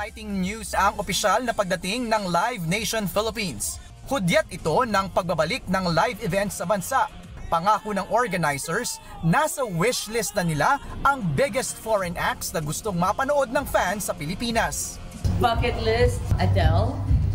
Exciting news ang opisyal na pagdating ng Live Nation Philippines. Hudyat ito ng pagbabalik ng live events sa bansa. Pangako ng organizers, nasa wishlist na nila ang biggest foreign acts na gustong mapanood ng fans sa Pilipinas. Bucket list, Adele,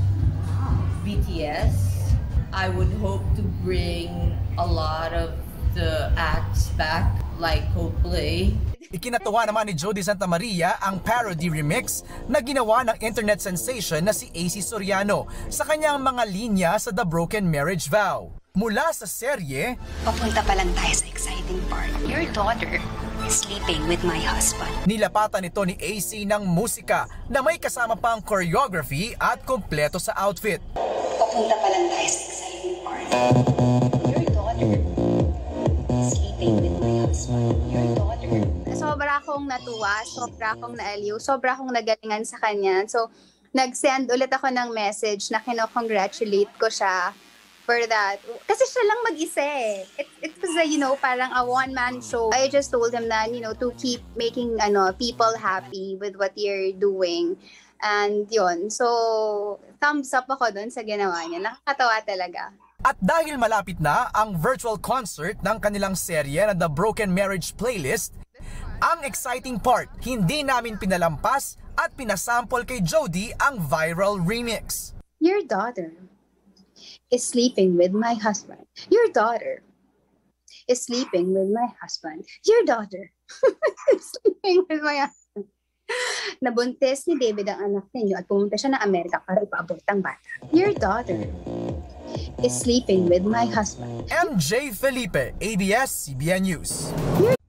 BTS. I would hope to bring a lot of the acts back like Coldplay. Ikinatuwa naman ni Jody Santa Maria ang parody remix na ginawa ng internet sensation na si AC Soriano sa kanyang mga linya sa The Broken Marriage Vow. Mula sa serye, papunta pa lang tayo sa exciting part. Your daughter is sleeping with my husband. Nilapatan ito ni AC ng musika na may kasama pang choreography at kompleto sa outfit. Papunta pa lang tayo sa exciting part. Your daughter is sleeping with my husband. Your daughter. Sobra akong natuwa, sobra akong naaliw, sobra akong nagalingan sa kanya. So, nag-send ulit ako ng message na kino-congratulate ko siya for that. Kasi siya lang mag-isa eh. It was a, parang a one-man show. I just told him na, to keep making people happy with what you're doing. And yun. So, thumbs up ako dun sa ginawa niya. Nakakatawa talaga. At dahil malapit na ang virtual concert ng kanilang serye na The Broken Marriage Playlist, ang exciting part, hindi namin pinalampas at pinasample kay Jody ang viral remix. Your daughter is sleeping with my husband. Your daughter is sleeping with my husband. Your daughter is sleeping with my husband. Nabuntis ni David ang anak ninyo at pumunta siya ng Amerika para ipaabot ang bata. Your daughter is sleeping with my husband. MJ Felipe, ABS-CBN News.